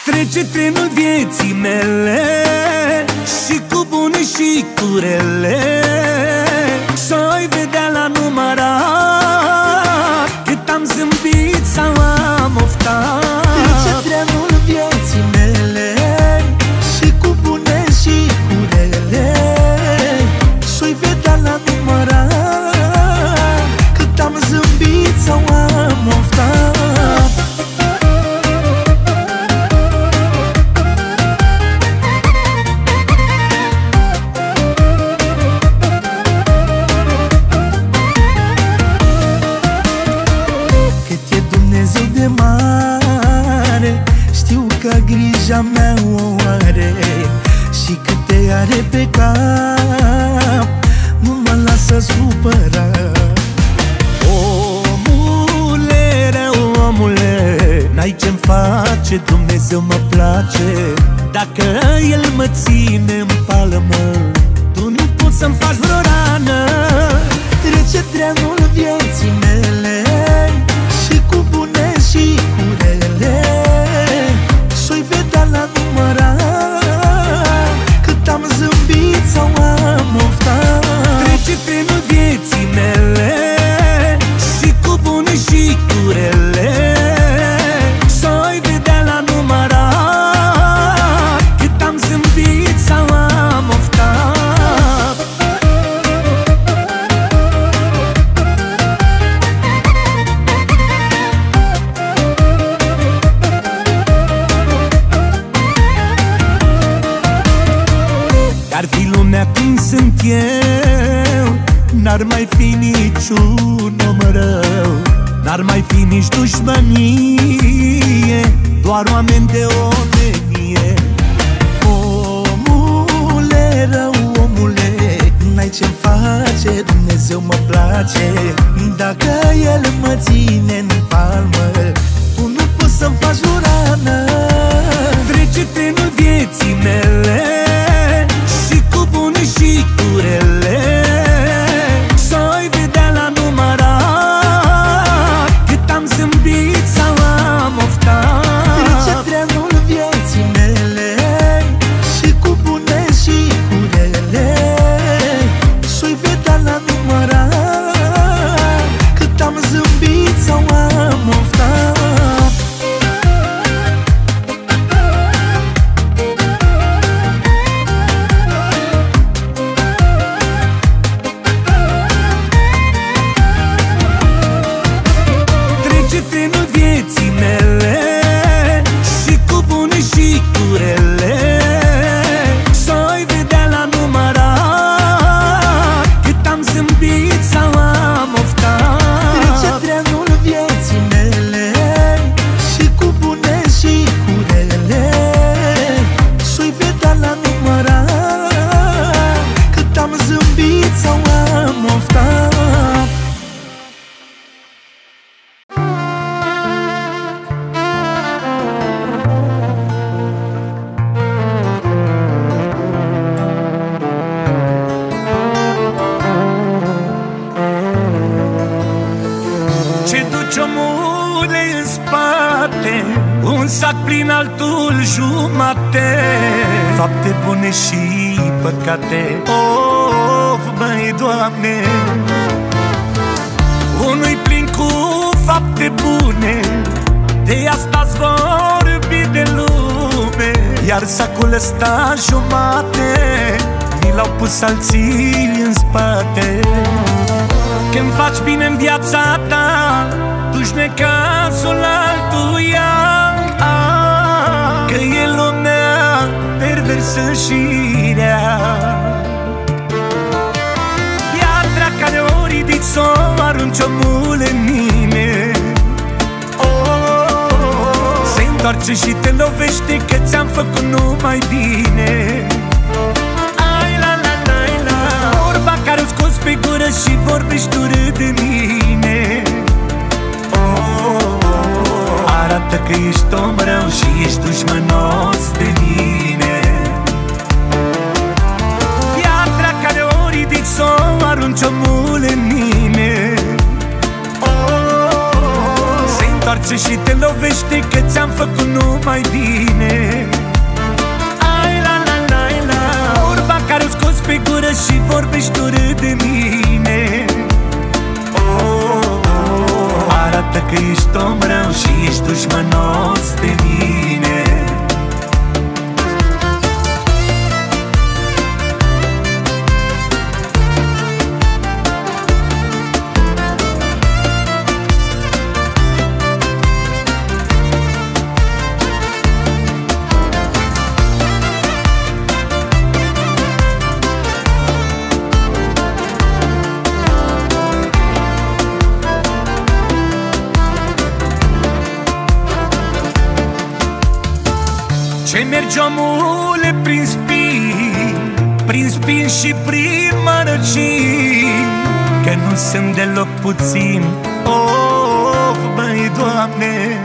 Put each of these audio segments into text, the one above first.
Trece trenul vieții mele și cu bune și cu rele, și-o-i vedea la numărat cât am zâmbit sau am oftat. Trece trenul vieții mele și cu bune și cu rele, și-o-i vedea la numărat cât am zâmbit sau am oftat. Grija mea o are și câte are pe cap, nu mă lasă supărat. Omule, rău omule, n-ai ce-mi face, Dumnezeu mă place. Dacă El mă ține în palmă, tu nu poți să-mi faci vreo rană. Trece trenul vieții mele și cu bune și cu rele, și-o-i vedea la numărat cât am zâmbit sau am oftat. Trece trenul vieții mele și cu bune și cu rele, și-o-i vedea la numărat cât am zâmbit sau am oftat. Ar fi lumea cum sunt eu, n-ar mai fi niciun om rău, n-ar mai fi nici dușmănie, doar oameni de omenie. Omule, rău omule, n-ai ce-mi face, Dumnezeu mă place. Dacă El mă ține în palmă, tu nu poți să-mi faci o rană. Trece trenul vieții mele și cu bune și cu rele, și-o-i vedea la numărat cât am zâmbit sau am oftat. Trece trenul vieții mele și cu bune și cu rele, și-o-i vedea la numărat cât am zâmbit sau am oftat. Trenul vieții mele și cu bune și cu rele, și-o-i vedea la numărat cât am zâmbit sau am oftat. Trece trenul vieții mele și cu bune și cu rele, și-o-i vedea la numărat cât am zâmbit sau am oftat. Ce duci omule în spate, un sac plin, altul jumate, fapte bune și păcate. Of, măi, Doamne, unul-i plin cu fapte bune, de asta-ți vorbi de lume, iar sacul ăsta jumate mi l-au pus alții în spate. Când faci bine în viața ta, duci necazul altuia, că e lumea perversă și rea. Piatra care o ridici, s-o arunci omule în mine, se întoarce și te lovește, că ți-am făcut numai bine. Care o scoți pe gură și vorbești urât de mine, arată că ești om rău și ești dușmănos de mine. Piatra care o ridici, s-o arunci omule în mine, se întoarce și te lovește că ți-am făcut numai bine. Ai la la la la, vorba care o scoți pe gură și vorbești urât de mine. Arată că ești om rău și ești dușmănos de mine. Ce mergi, omule, prin spin și prin mărăcini, că nu sunt deloc puțin. Of, băi, Doamne,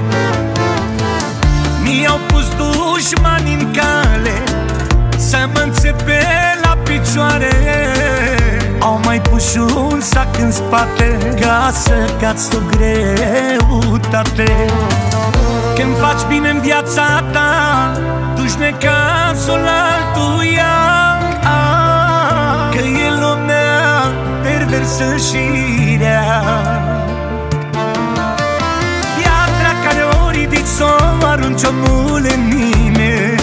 mi-au pus dușmani în cale să mă înțepe la picioare. Au mai pus și un sac în spate ca să cad sub greutate. Când faci bine în viața ta, duci necazul altuia, că e lumea perversă și rea. Piatra care o ridici s-o arunci, omule, în mine.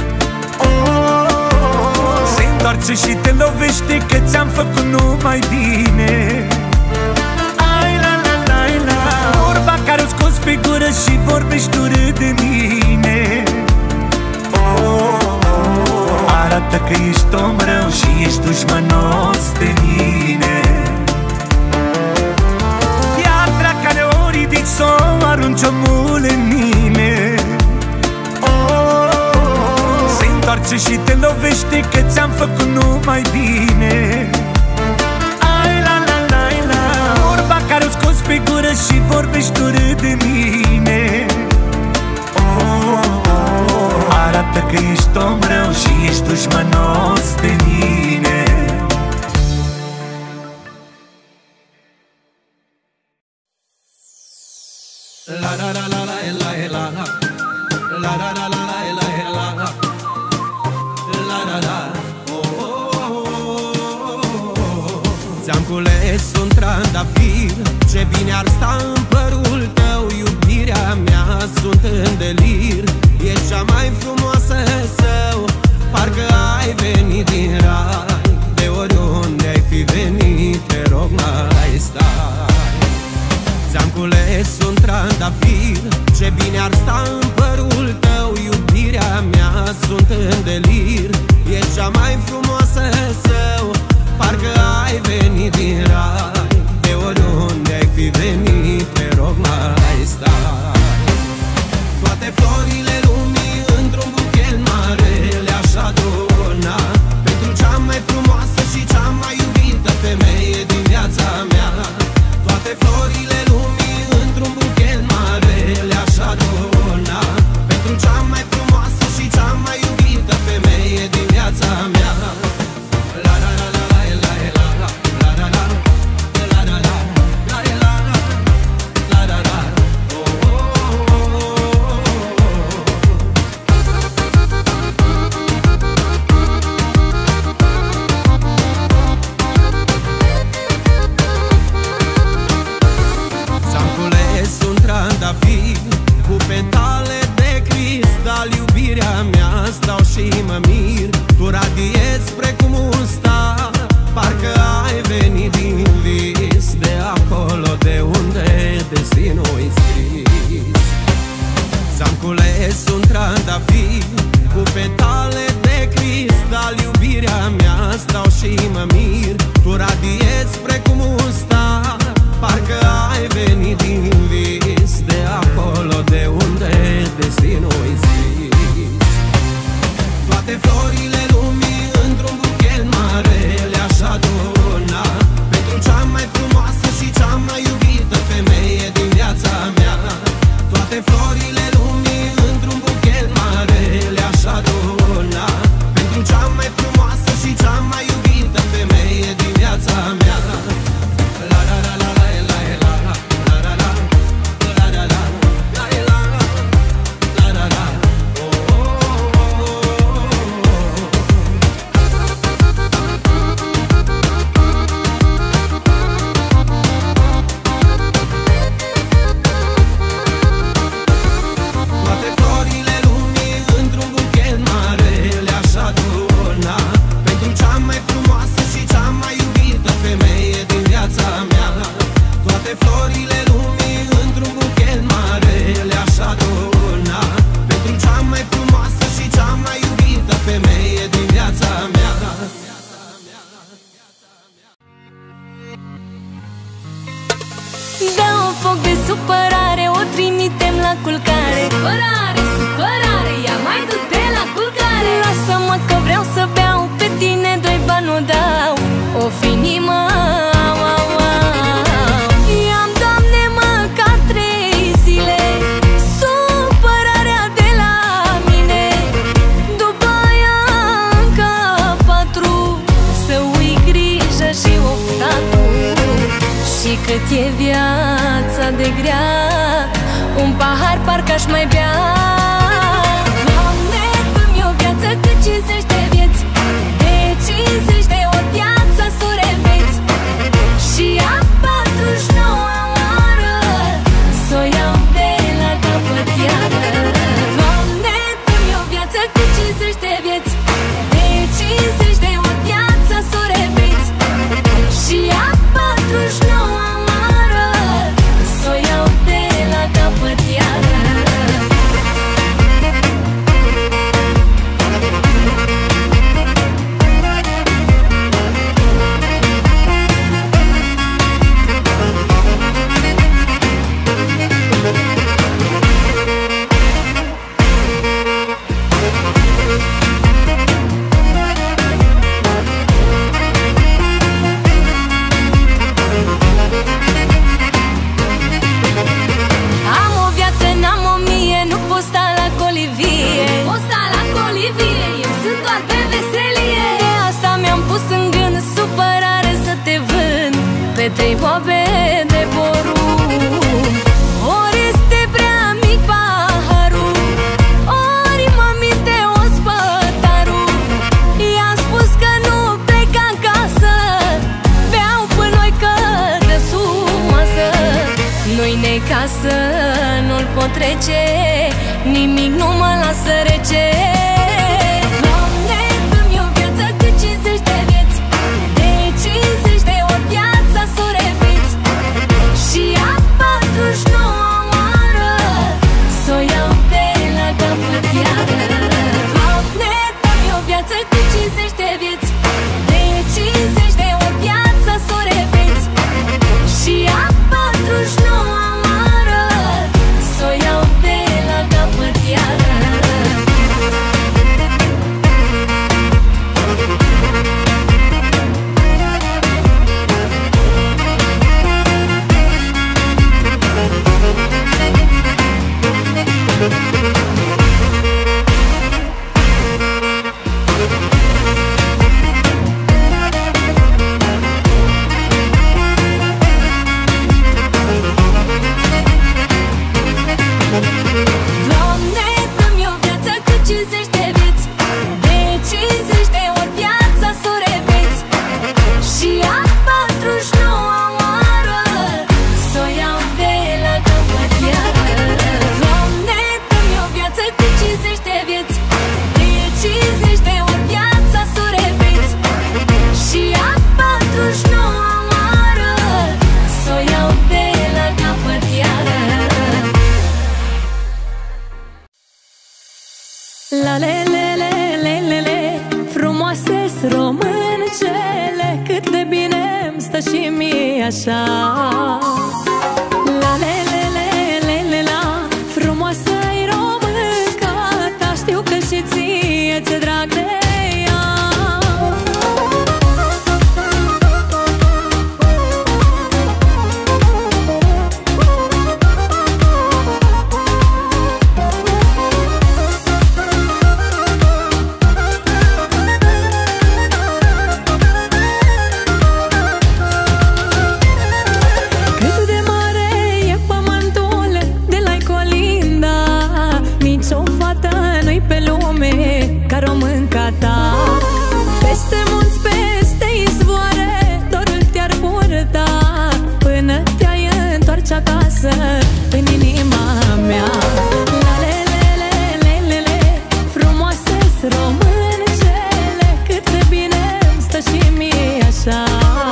Se întoarce și te lovește că ți-am făcut numai bine. Care o scoți pe gură și vorbești urât de mine. Arată că ești om rău și ești dușmănos de mine. Piatra care o ridici s-o arunci, omule, în mine. Se întoarce și te lovește că ți-am făcut numai bine. Care o scoți pe gură și vorbești urât de mine. Arată că ești om rău și ești dușmănos de mine. La la la la la la la la la la la la la la la. Ți-am cules un trandafir, ce bine ar sta în părul tău, iubirea mea, sunt în delir. Ești cea mai frumoasă său, parcă ai venit din rai. De oriunde ai fi venit, te rog, mai stai. Ți-am cules un trandafir, ce bine ar sta în părul tău, iubirea mea, sunt în delir. Ești cea mai frumoasă său, parcă ai venit din rai. De oriunde ai fi venit, te rog, mai stai. Toate florile lumii într-un buchet mare le-aș aduna pentru cea mai frumoasă și cea mai iubită femeie din viața mea. Toate florile lumii într-un buchet mare le-aș aduna pentru cea mai frumoasă și cea mai iubită femeie din viața mea. La la la la la la la la la la. Cu petale de cristal, iubirea mea, stau și mă mir. Tu radiezi precum un star, parcă ai venit din vis, de acolo de unde destinul-i scris. Ți-am cules un trandafir cu petale de cristal, iubirea mea, stau și mă mir. Tu radiezi precum un star, parcă ai venit din vis, de acolo de unde destinul-i scris. Toate florile lumii într-un buchet mare le-aș aduna pentru cea mai frumoasă și cea mai iubită femeie din viața mea. Toate florile lumii într-un buchet mare le-aș aduna pentru cea mai frumoasă și cea mai iubită femeie din viața mea. La la la la la la la la la la la la. n-aș mai bea. Doamne, dă-mi o viață cât 50 de vieți, de 50 de ori viața s-o repeți, și a 49 amară s-o iau de la capăt iară. Doamne, dă-mi o viață cât 50 de vieți, de 50 de ori viața s-o repeți, și a 49 amară s-o iau de la capăt iară. Am o viață, n-am o mie, nu pot sta la colivie. Pot sta la colivie, eu sunt doar pe veselie. De asta mi-am pus în gând supărare să te vând pe 3 boabe de porumb. Ori este prea mic paharul, ori mă minte ospătarul. I-am spus că nu plec acasă, beau până noi că de sub masă. Nu-i necasă, nu-l pot trece, nimic nu mă lasă rece. Doamne, dă-mi o viață cât 50 de vieți, de 50 de ori viața s-o repeți, și a 49 amară s-o iau de la capăt iară. Doamne, dă-mi o viață cât 50 de vieți, de 50 de ori viața s-o repeți, și a 49 amară s-o iau de la capăt iară. Doamne, dă-mi o viață cât 50 de vieți, de 50 de ori viața s-o repeți, și a 49 amară s-o iau de la capăt iară. Doamne, dă-mi o viață cât 50 de vieți, de 50 de ori viața s-o repeți, și a 49 amară s-o iau de la capăt iară. La le le le le le le, frumoase-s româncele, cât de bine îmi stă și mie așa. La le le le le le la, frumoasă-i românca ta, știu că și ție ți-e drag de ea. Cât de mare e pământul de la Colinda, nici o fată nu-i pe lume ca românca ta. Peste munți, peste izvoare, dorul te-ar purta, până te-ai întoarce acasă în inima mea. La le le le le le le, frumoase-s româncele, cât de bine îmi stă și mie așa.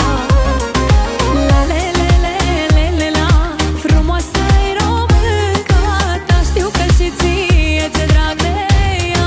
La le le le le le la, frumoasă-i românca ta, știu că și ție ți-e drag de ea.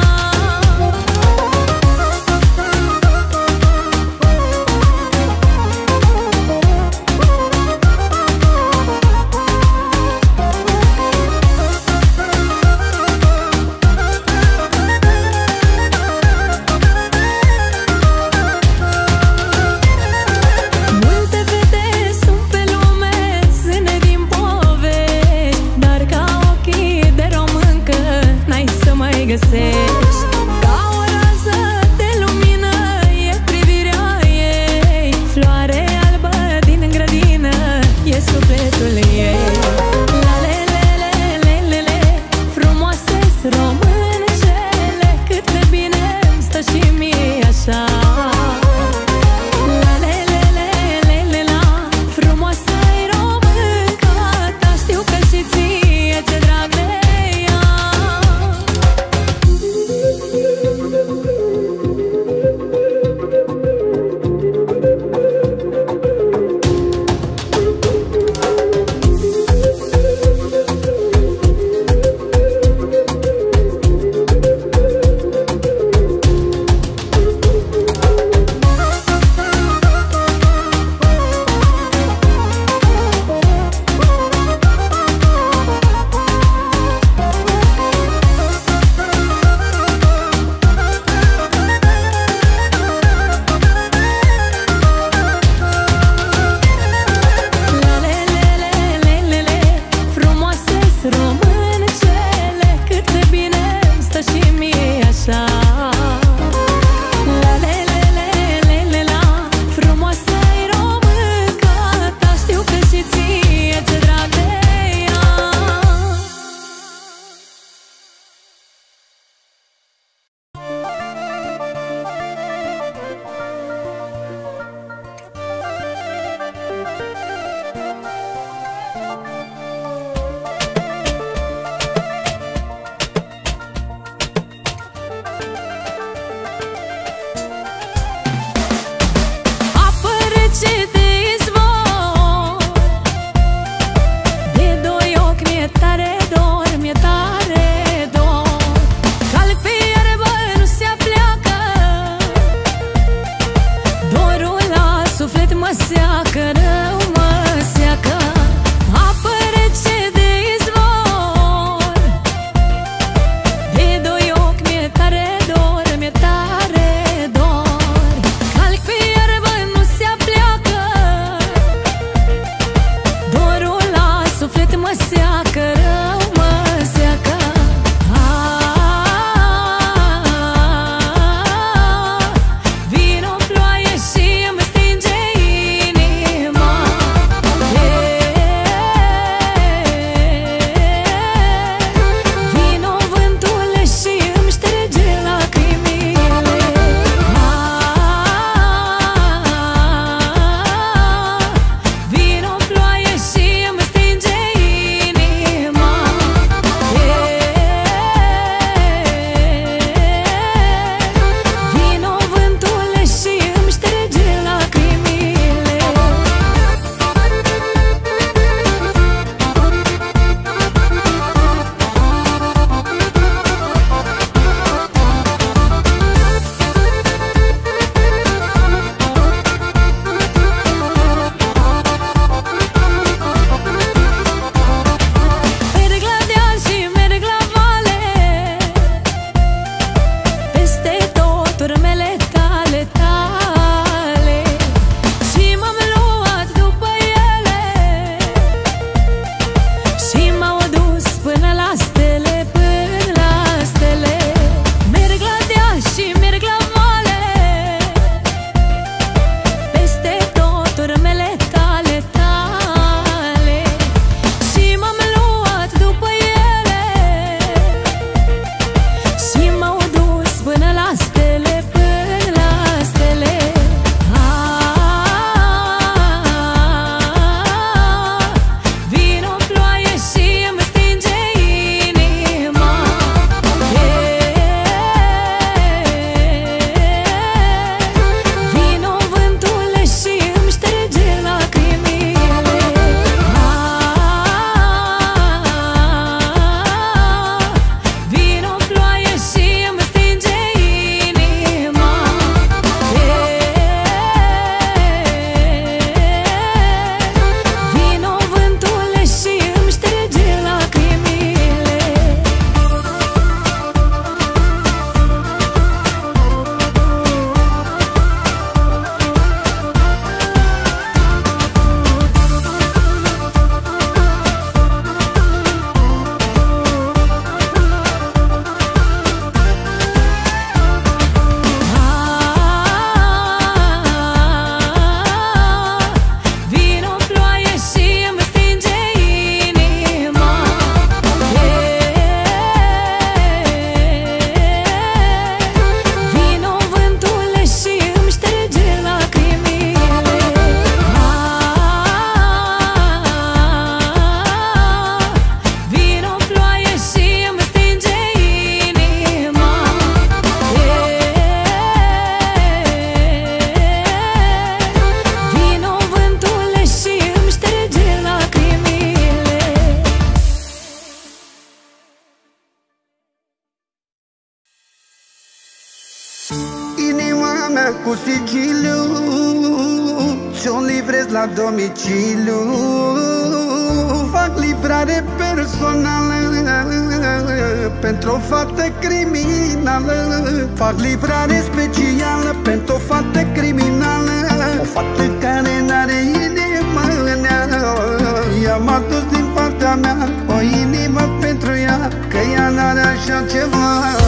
cu sigiliu, ți-o livrez la domiciliu. Fac livrare personală pentru o fată criminală. Fac livrare specială pentru o fată criminală. O fată care n-are inimă în ea. I-am adus din partea mea o inimă pentru ea, că ea n-are așa ceva.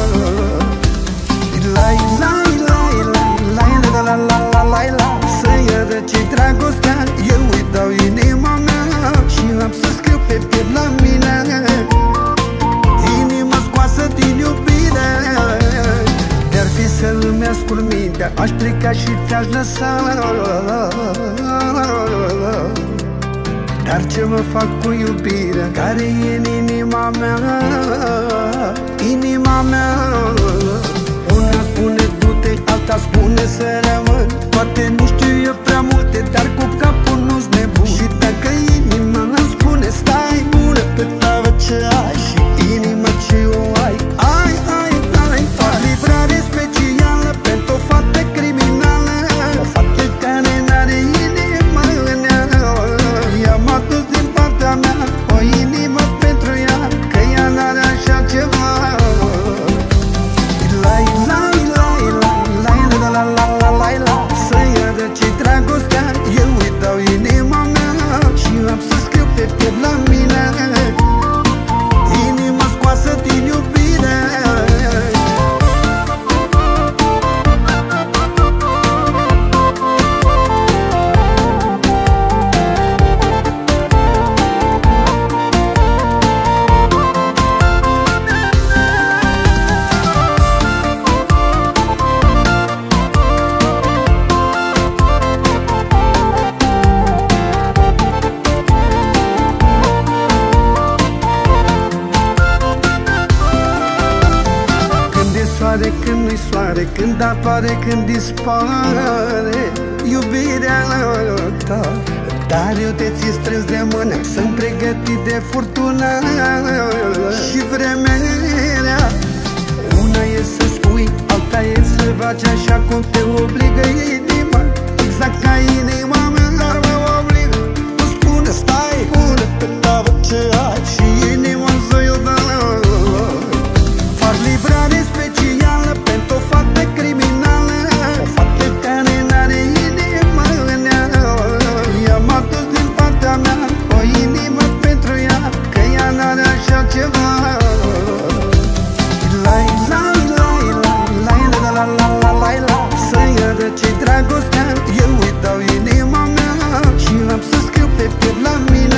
Lai, lai, lai, lai, lai, la, la, la, la, la. Să-i răci dragostea, eu îi dau inima mea și am să scriu pe piept la mine inima scoasă din iubire. De-ar fi să îmi ascult mintea, aș pleca și te-aș lăsa. Dar ce mă fac cu iubirea care e în inima mea? Inima mea. Una spune du-te, alta spune să rămân. Poate nu știu eu prea multe, dar cu capul nu-s nebun. Și dacă inima îmi spune stai, bună pe tavă ce ai și inima ce o ai. Ai, ai, ai. Fac livrare specială pentru o fată criminală. O fată care n-are inimă în ea. I-am adus din partea mea o inimă pentru ea, că ea n-are așa ceva. Lai, lai, lai, lai, lai, la, la, la, la, la, la. Să-i răci dragostea, eu îi dau inima mea și am să scriu pe piept la mine inima scoasă din iubire. Când nu-i soare, când apare, când dispare iubirea ta. Dar eu te țin strâns de mână, sunt pregătit de furtună și vremerea. Una e să spui, alta e să faci așa cum te obligă inima. Exact ca inima mea, dar mă obligă. Nu spune stai, pune pe tavă ce ai și inima să-i o dă. Fac livrare specială pentru o fată criminală. O fată care n-are inimă în ea. I-am adus din partea mea o inimă pentru ea, că ea n-are așa ceva. Lai, lai, lai, lai, lai, la, la, la, la, la, la. Să-i răci dragostea, eu îi dau inima mea și am să scriu pe piept la mine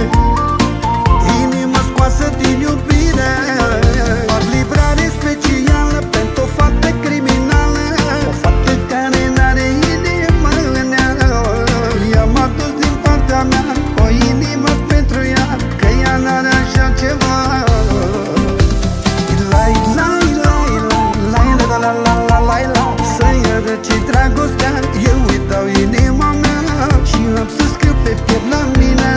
inima scoasă din iubire. Fac livrare specială pentru o fată criminală. O fată care n-are inimă în ea. I-am adus din partea mea o inimă pentru ea, că ea n-are așa ceva. Lai, lai, lai, lai, lai, la, la, la, la, la, la. Să-i răci dragostea, eu îi dau inima mea și am să scriu pe piept la mine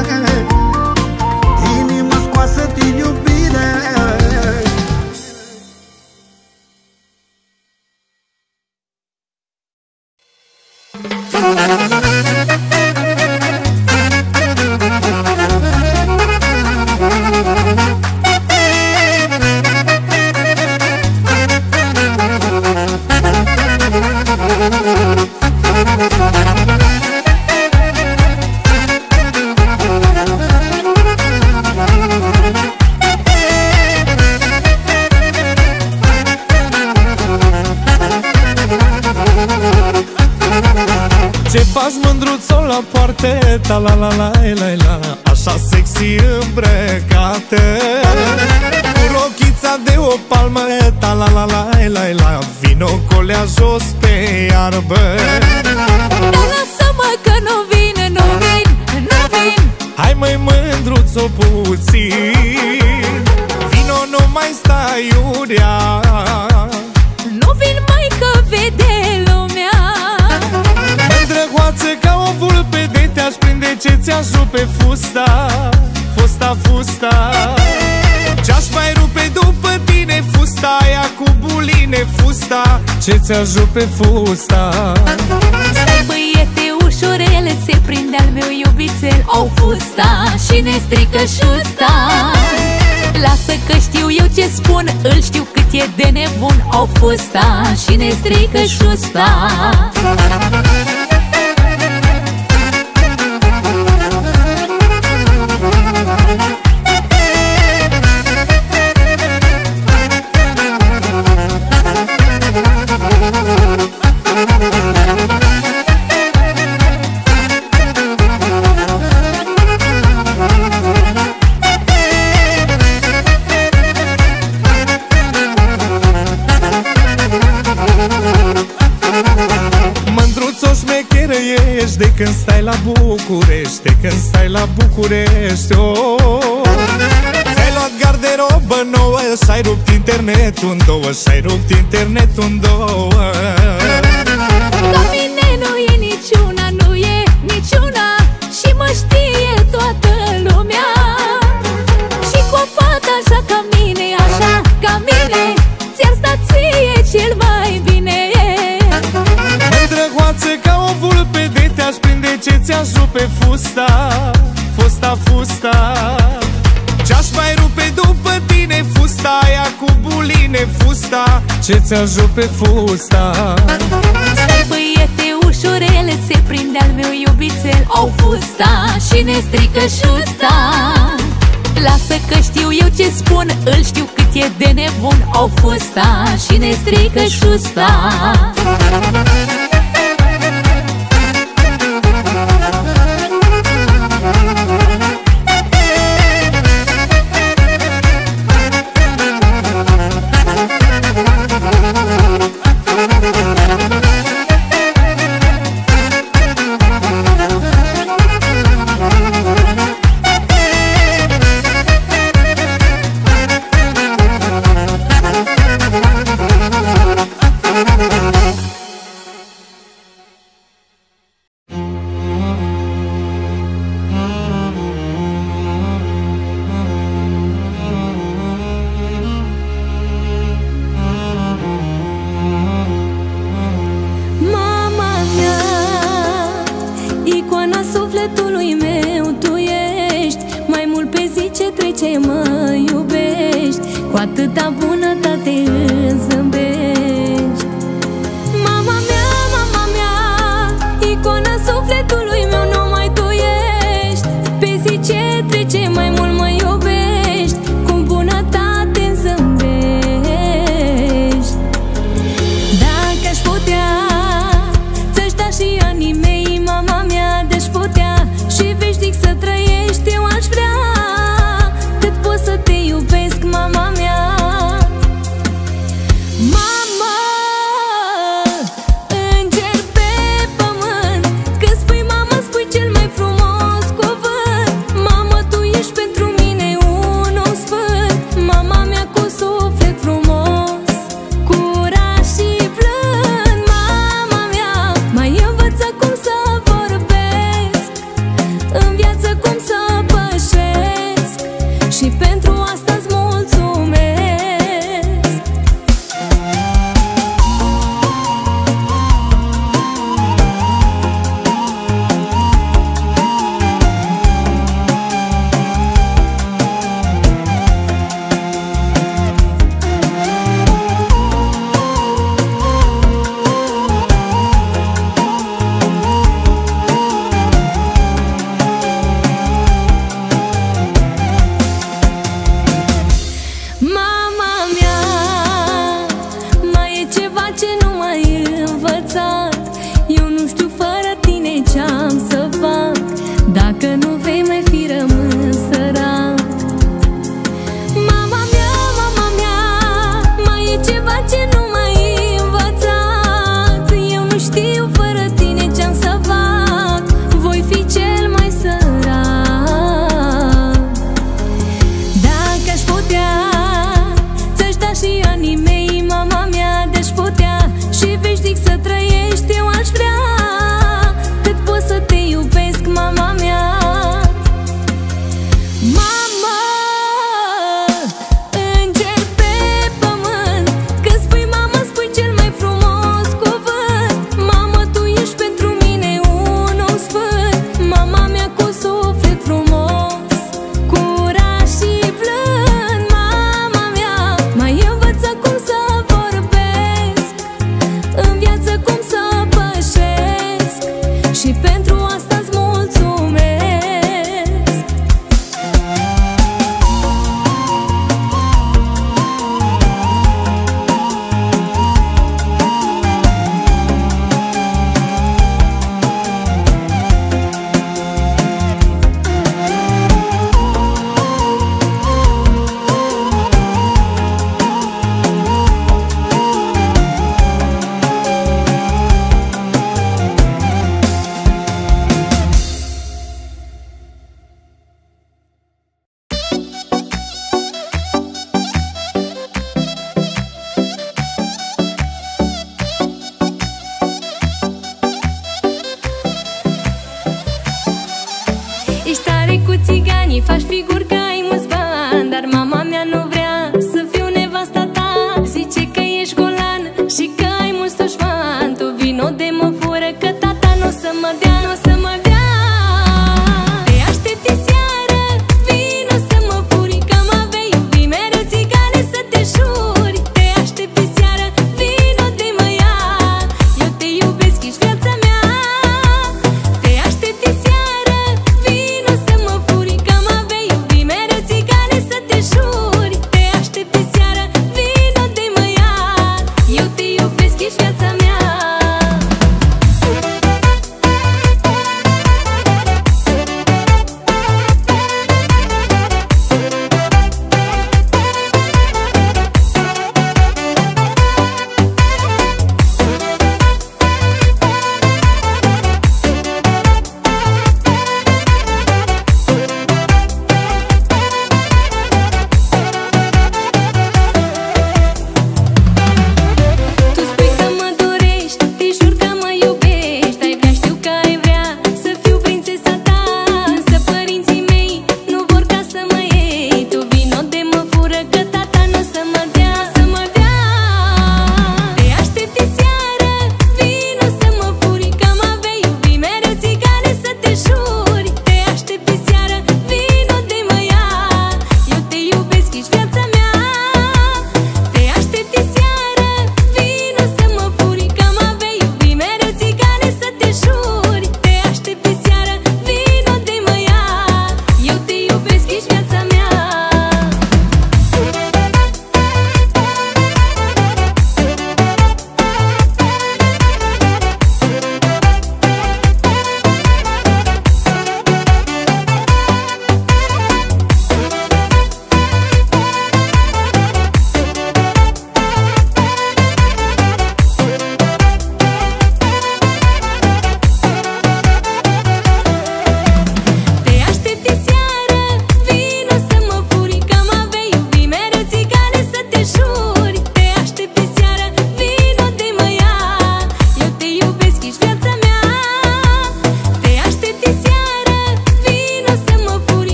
inima scoasă din iubire. Ce faci, mândruțo, la poartă-ta, la la la la la, așa sexy îmbrăcată, cu rochița de o palmă, ta la la la la la, vino colea jos pe iarbă. Dar lasă-mă că nu vin, nu vin, nu vin. Hai măi, mândruțo, puțin, vino, nu mai stai iurea. Nu vin, mai că vede lumea. Mândrăgoață ca o vulpe, de te-aș prinde ce ți-aș rupe fusta, fusta, fusta. Ce-aș mai rupe după tine, fusta aia cu buline, fusta fusta, ce ți-ajut pe fusta. Stai băiete ușurele, se prinde al meu iubițel. Au fusta și ne strică șusta. Lasă că știu eu ce spun, îl știu cât e de nebun. Au fusta și ne strică șusta. De când stai la București, de când stai la București, oh. Ți-ai luat garderobă nouă și-ai rupt internetul în două, și-ai rupt internetul în două. La mine nu e niciuna, nu e niciuna, și mă știe toată lumea. Și cu o fată așa ca mine, așa ca mine, ți-ar sta ție cel mai bine. Drăgoață ca o vulpe, de te-aș prinde ce ți-ajut pe fusta, fusta, fusta. Ce-aș mai rupe după tine, fusta aia cu buline, fusta, ce ți-ajut pe fusta. Stai băiete ușurele, se prinde al meu iubițel. Au fusta și ne strică șusta. Lasă că știu eu ce spun, îl știu cât e de nebun. Au fusta și ne strică șusta.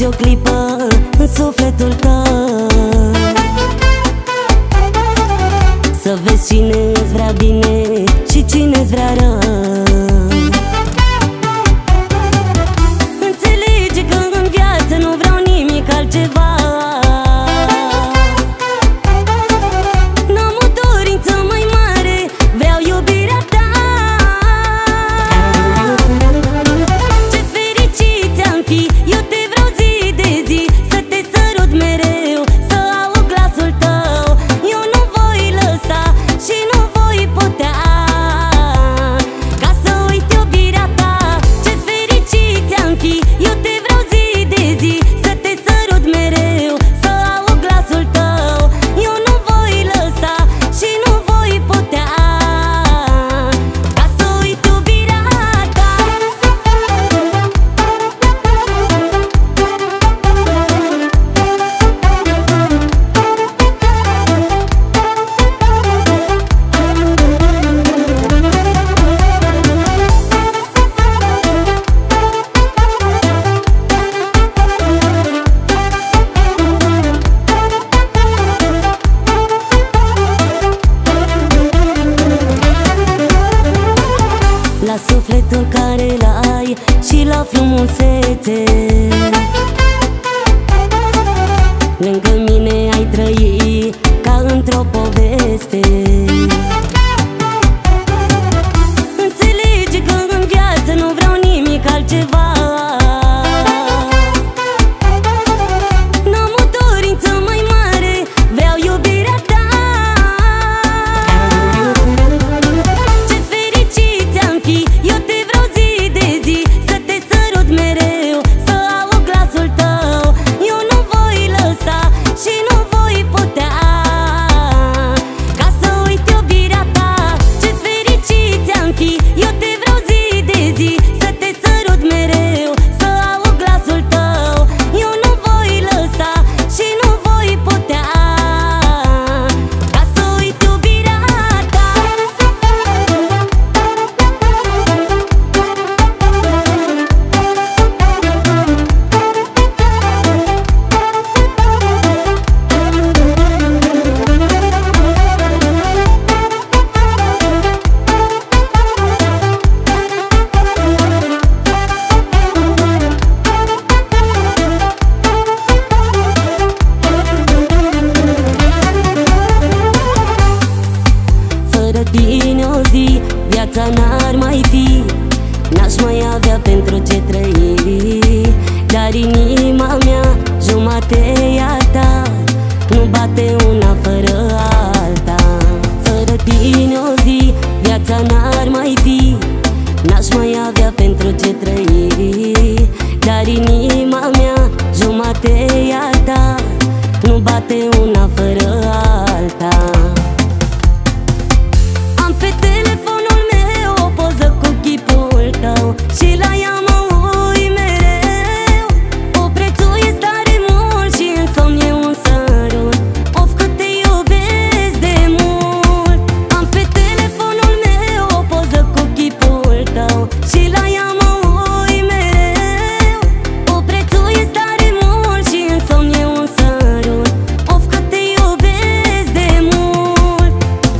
o clipă în sufletul tău, să vezi cine îți vrea bine și cine îți vrea rău. Înțelege că în viață nu vreau nimic altceva. N-am o dorință mai mare, vreau iubirea ta. Ce fericit am fi, eu te vreau zi de zi, să te sărut mereu, să aud glasul tău. Eu nu voi lăsa și nu voi putea ca să uit iubirea ta. Ce fericit am fi, eu te vreau zi de zi, să te sărut mereu, să aud glasul tău. Eu nu voi lăsa și nu voi putea ca să uit iubirea ta. La sufletul care l-ai și la frumusețe, lângă mine ai trăi ca într-o poveste. Înțelege că în viață nu vreau nimic altceva. N-am o dorință mai mare, vreau iubirea ta. Ce fericit am fi, eu te vreau zi de zi, să te sărut mereu, să aud glasul tău. Eu nu voi lăsa și nu voi putea ca să uit iubirea ta. Ce fericit am fi, eu te vreau zi de zi, să te sărut mereu, să aud glasul tău. Eu nu voi lăsa și nu voi putea ca să uit iubirea ta. Fără tine o zi, viața n-ar mai fi, n-aș mai avea pentru ce trăi. Dar inima mea, jumate e a ta, nu bate una fără alta. Fără tine o zi, viața n-ar mai fi, n-aș mai avea pentru ce trăi. Dar inima mea, jumate e a ta, nu bate una fără alta. Am pe telefonul meu o poză cu chipul tău și la ea mă uit mereu. O prețuiesc tare mult și în somn e un sărut. Of, cât te iubesc de mult. Am pe telefonul meu o poză cu chipul tău și la ea mă uit mereu. O prețuiesc tare mult și în somn e un sărut. Of, cât te iubesc de mult.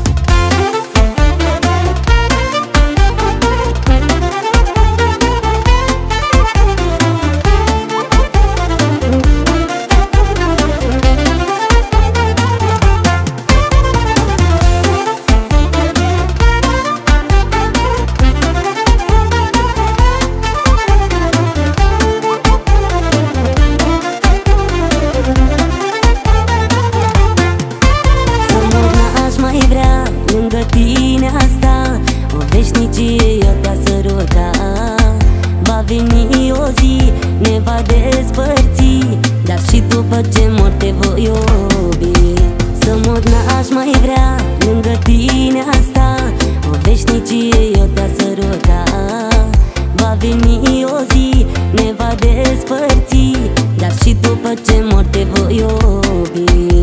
Să mor n-aș mai vrea, lângă tine asta, o veșnicie eu te-a săruta. Va veni o zi, ne va despărți, dar și după ce mor te voi iubi. Să mor n-aș mai vrea, lângă tine asta, o veșnicie eu te-a săruta. Va veni o zi, ne va despărți, dar și după ce mor te voi iubi.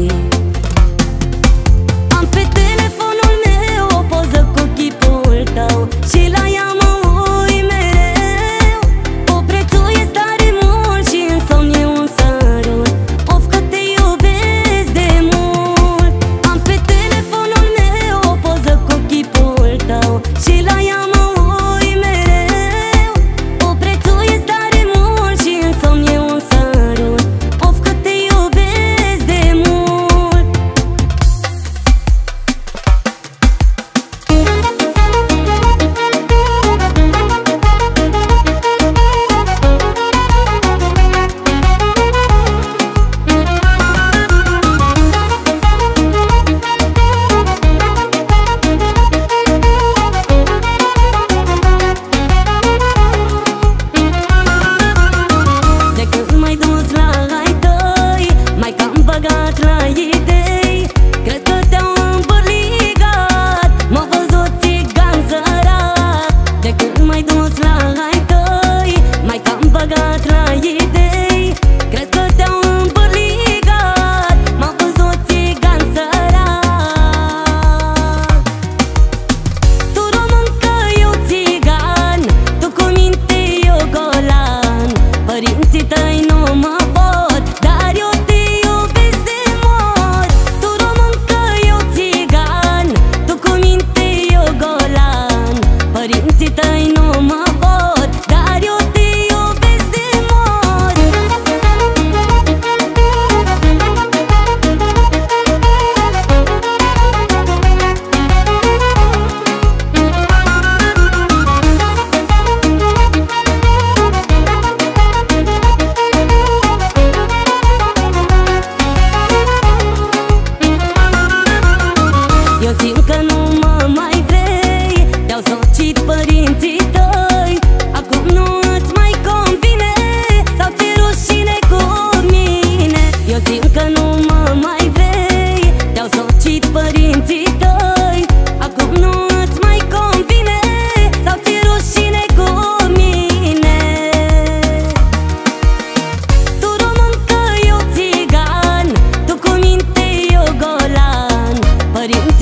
Am pe telefonul meu o poză cu chipul tău și la ea mă uit mereu. O prețuiesc tare mult și în somn e un sărut.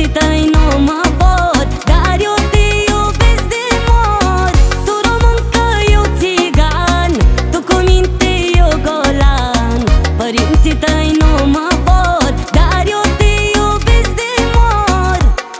Părinții tăi nu mă pot, dar eu te iubesc de mor. Tu româncă, eu țigan, tu cu minte, eu golan. Părinții tăi nu mă pot, dar eu te iubesc de mor.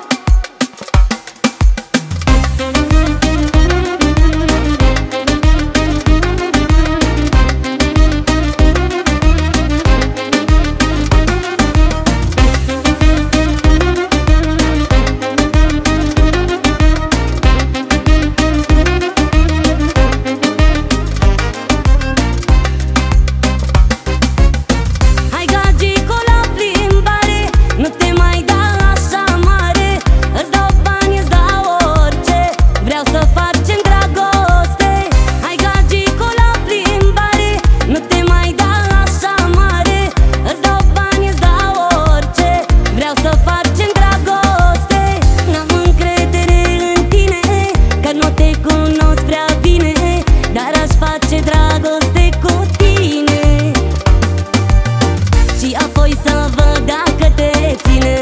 Hai gagico la plimbare, nu te mai da așa mare. Îți dau bani, îți dau orice, vreau să facem dragoste. Hai gagico la plimbare, nu te mai da așa mare. Îți dau bani, îți dau orice, vreau să facem dragoste. N-am încredere în tine, că nu te cunosc prea bine, dar aș face dragoste cu tine și apoi să văd dacă te ține.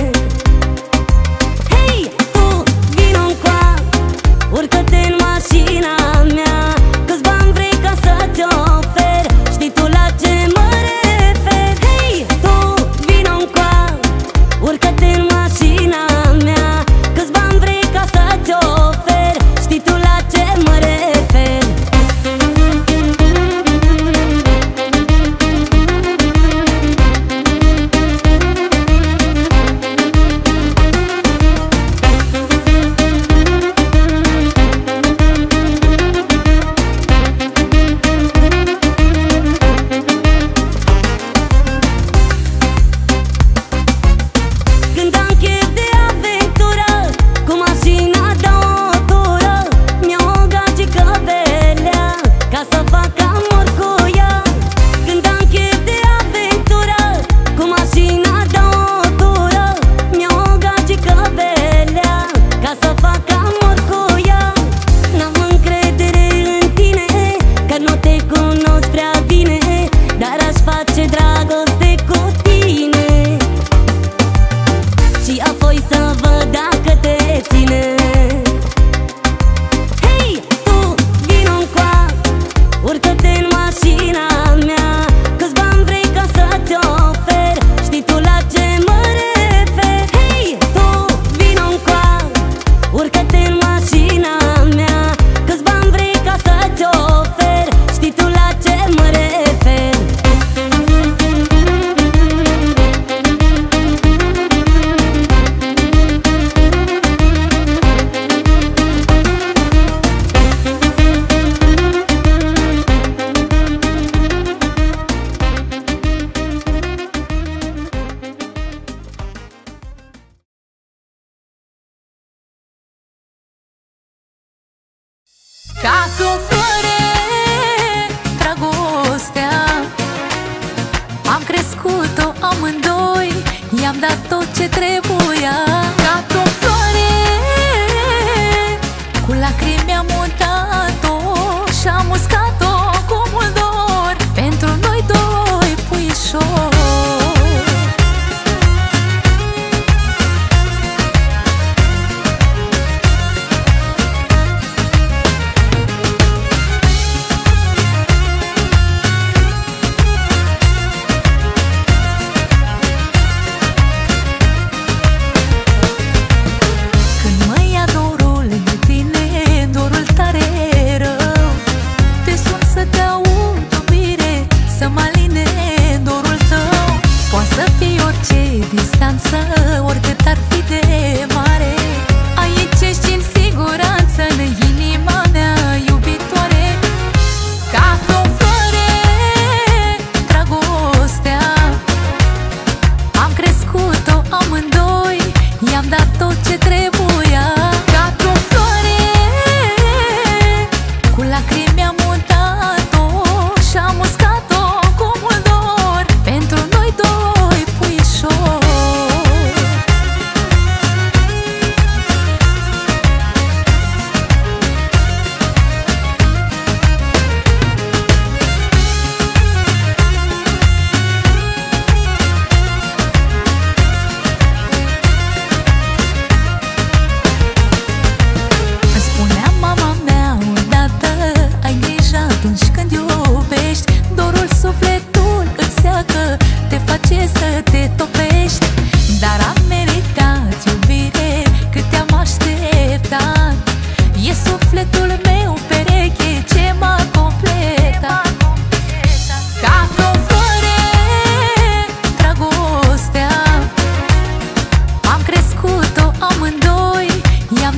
Hei, tu, vino-ncoa, urcă-te în mașina mea, câți bani vrei ca să-ți ofer, știi tu la ce mă refer. Hei, tu, vino-ncoa, urcă-te în mașina mea, câți bani vrei ca să-ți ofer, știi tu la ce mă refer. Când am chef de aventură, cu mașina dă o tură, mi-au o gagică belea, ca să fac amor cu ea. Când am chef de aventură, cu mașina dă o tură, mi-au o gagică belea, ca să fac amor cu ea. N-am încredere în tine, că nu te cunosc prea bine, dar aș face dragoste cu tine și apoi să văd dacă te ține. Hei, tu, vino-ncoa, urcă-te în mașina mea, câți bani vrei ca să-ți ofer, știi tu la ce mă refer. Hei, tu, vino-ncoa, urcă-te în mașina mea, câți bani vrei ca să-ți ofer, știi tu la ce mă refer. Ca o floare, dragostea, am crescut-o amândoi, i-am dat tot ce trebuia. Ca o floare, cu lacrimi am mutat-o și-am uscat-o cu mult dor, pentru noi doi puișori. Când mă ia dorul lângă tine, dorul tare rău, te sun să te aud iubire, să mă aline dorul tău. Poate să fie orice distanță, oricât ar fi de mare, aici ești în siguranță, în inima mea iubitoare. Ca o floare, dragostea, am crescut-o amândoi, i-am dat tot ce trebuia. Ca o floare, cu lacrimi am mutat-o și-am uscat-o cu mult dor, pentru noi doi puișori.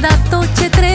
dat tot ce trebuie.